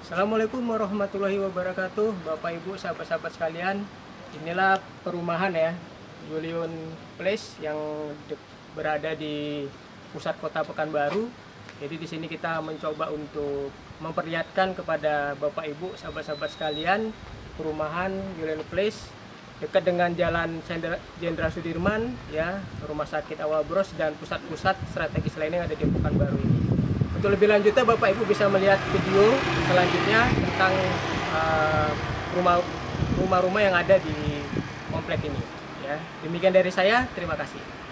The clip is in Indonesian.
Assalamualaikum warahmatullahi wabarakatuh, Bapak Ibu, sahabat-sahabat sekalian. Inilah perumahan ya, Julian Place yang berada di pusat kota Pekanbaru. Jadi di sini kita mencoba untuk memperlihatkan kepada Bapak Ibu, sahabat-sahabat sekalian, perumahan Julian Place dekat dengan Jalan Jenderal Sudirman, ya, Rumah Sakit Awal Bros dan pusat-pusat strategis lainnya yang ada di Pekanbaru ini. Untuk lebih lanjutnya Bapak Ibu bisa melihat video selanjutnya tentang rumah-rumah yang ada di komplek ini. Ya, demikian dari saya. Terima kasih.